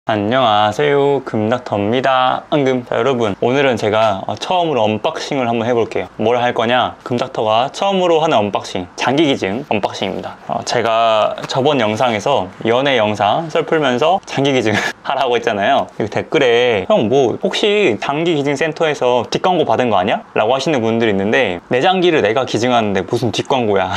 안녕하세요, 금닥터입니다. 자, 여러분, 오늘은 제가 처음으로 언박싱을 한번 해볼게요. 뭘 할 거냐? 금닥터가 처음으로 하는 언박싱, 장기기증 언박싱입니다. 제가 저번 영상에서 연애 영상 썰 풀면서 장기기증 하라고 했잖아요. 댓글에 형 뭐 혹시 장기기증센터에서 뒷광고 받은 거 아니야? 라고 하시는 분들이 있는데 내 장기를 내가 기증하는데 무슨 뒷광고야.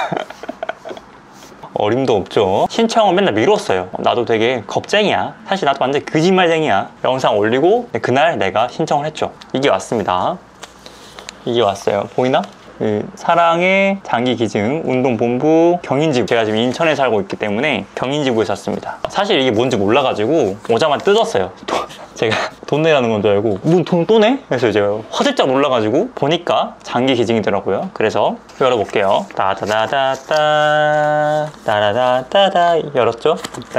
어림도 없죠. 신청은 맨날 미뤘어요. 나도 되게 겁쟁이야. 사실 나도 완전 거짓말쟁이야. 영상 올리고 그날 내가 신청을 했죠. 이게 왔습니다. 이게 왔어요. 보이나? 사랑의 장기기증 운동본부 경인지구. 제가 지금 인천에 살고 있기 때문에 경인지구에 샀습니다. 사실 이게 뭔지 몰라가지고 오자마자 뜯었어요. 제가 돈 내라는 건 줄 알고 뭐 돈 또 내? 그래서 제가 화들짝 놀라가지고 보니까 장기기증이더라고요. 그래서 열어볼게요. 따다다다따 따라다따다 열었죠?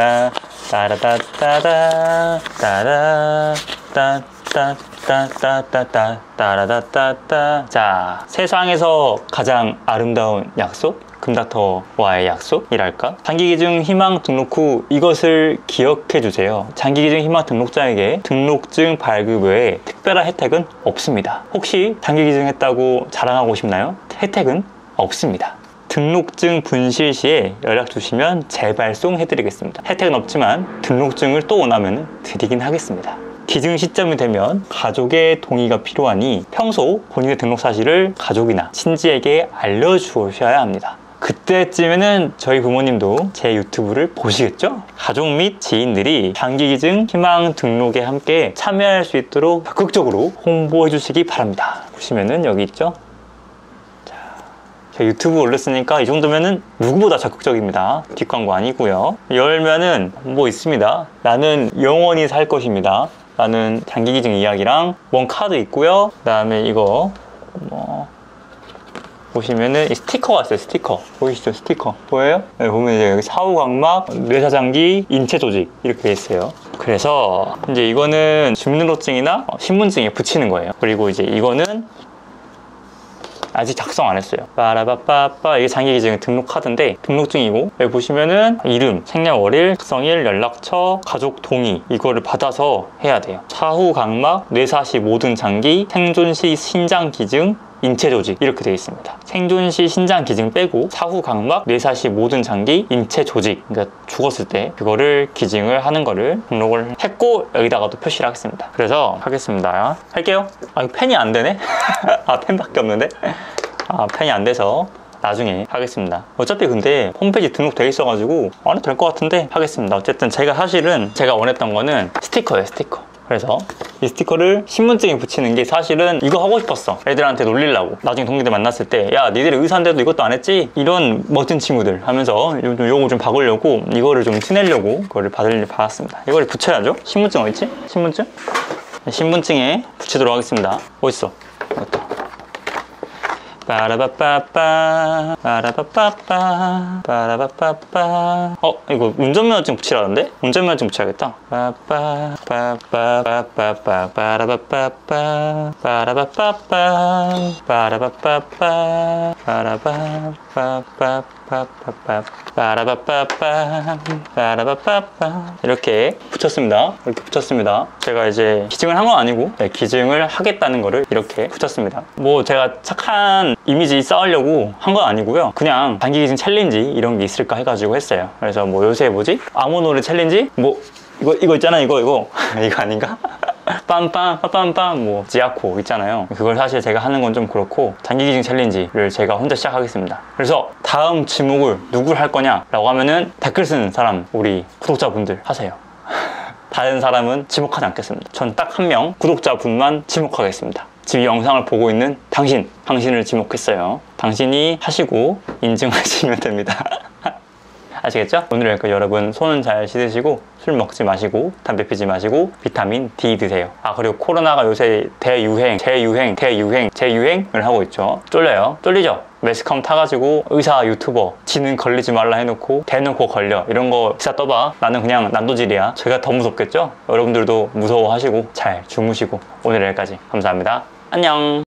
따라다따다 따라다따 따따따따 따라다따따. 자, 세상에서 가장 아름다운 약속? 금닥터와의 약속이랄까? 장기기증 희망 등록 후 이것을 기억해주세요. 장기기증 희망 등록자에게 등록증 발급 외에 특별한 혜택은 없습니다. 혹시 장기기증 했다고 자랑하고 싶나요? 혜택은 없습니다. 등록증 분실 시에 연락 주시면 재발송 해드리겠습니다. 혜택은 없지만 등록증을 또 원하면 드리긴 하겠습니다. 기증 시점이 되면 가족의 동의가 필요하니 평소 본인의 등록 사실을 가족이나 친지에게 알려주셔야 합니다. 그때쯤에는 저희 부모님도 제 유튜브를 보시겠죠? 가족 및 지인들이 장기기증 희망 등록에 함께 참여할 수 있도록 적극적으로 홍보해 주시기 바랍니다. 보시면은 여기 있죠? 자, 제가 유튜브 올렸으니까 이 정도면은 누구보다 적극적입니다. 뒷광고 아니고요. 열면은 뭐 있습니다. 나는 영원히 살 것입니다. 라는 장기기증 이야기랑 원 카드 있고요. 그 다음에 이거 보시면은 이 스티커가 있어요. 스티커 보이시죠? 스티커 보여요? 네, 보면 이제 여기 사후각막, 뇌사장기, 인체조직 이렇게 돼 있어요. 그래서 이제 이거는 주민등록증이나 신분증에 붙이는 거예요. 그리고 이제 이거는 아직 작성 안 했어요. 빠라바빠빠. 이게 장기기증 등록 카드인데 등록증이고, 여기 보시면은 이름, 생년월일, 특성일, 연락처, 가족 동의 이거를 받아서 해야 돼요. 사후 각막, 뇌사시 모든 장기, 생존시 신장기증, 인체조직 이렇게 되어 있습니다. 생존시 신장기증 빼고 사후 각막, 뇌사시 모든 장기, 인체조직, 그러니까 죽었을 때 그거를 기증을 하는 거를 등록을 했고 여기다가도 표시를 하겠습니다. 그래서 하겠습니다. 할게요. 아, 이거 펜이 안 되네? 아, 펜밖에 없는데? 아, 펜이 안 돼서 나중에 하겠습니다. 어차피 근데 홈페이지 등록돼 있어가지고 안 해도 될 것 같은데 하겠습니다. 어쨌든 사실은 제가 원했던 거는 스티커예요. 스티커. 그래서 이 스티커를 신분증에 붙이는 게 사실은 이거 하고 싶었어. 애들한테 놀리려고. 나중에 동기들 만났을 때 야, 니들이 의사인데도 이것도 안 했지? 이런 멋진 친구들 하면서 요거 좀 박으려고 이거를 좀 티내려고 그거를 받았습니다. 이걸 붙여야죠. 신분증 어딨지? 신분증? 신분증에 붙이도록 하겠습니다. 어딨어? 이것도. 빠라바빠빠 빠라바빠빠 빠라바빠빠. 이거 운전면허증 붙이라는데? 운전면허증 붙여야겠다. 빠빠빠빠빠빠빠 빠라바빠빠 빠라바빠빠 빠라바빠빠 빠라바빠빠빠빠 빠라바빠빠 빠라바빠빠 이렇게 붙였습니다. 이렇게 붙였습니다. 제가 이제 기증을 한 건 아니고 기증을 하겠다는 거를 이렇게 붙였습니다. 뭐 제가 착한 이미지 쌓으려고 한 건 아니고요. 그냥 장기기증 챌린지 이런 게 있을까 해가지고 했어요. 그래서 뭐 요새 뭐지? 아무 노래 챌린지? 뭐 이거 있잖아. 이거 이거 아닌가? 빰빰 빠빰빰 뭐 지아코 있잖아요. 그걸 사실 제가 하는 건 좀 그렇고 장기기증 챌린지를 제가 혼자 시작하겠습니다. 그래서 다음 지목을 누굴 할 거냐 라고 하면은 댓글 쓰는 사람, 우리 구독자분들 하세요. 다른 사람은 지목하지 않겠습니다. 전 딱 한 명 구독자분만 지목하겠습니다. 지금 이 영상을 보고 있는 당신을 지목했어요. 당신이 하시고 인증하시면 됩니다. 아시겠죠? 오늘 여기까지. 여러분 손은 잘 씻으시고 술 먹지 마시고 담배 피지 마시고 비타민 D 드세요. 아, 그리고 코로나가 요새 재유행을 하고 있죠. 쫄려요? 쫄리죠? 매스컴 타가지고 의사 유튜버 지는 걸리지 말라 해놓고 대놓고 걸려. 이런 거 기사 떠봐. 나는 그냥 난도질이야. 제가 더 무섭겠죠? 여러분들도 무서워하시고 잘 주무시고. 오늘 여기까지. 감사합니다. 안녕.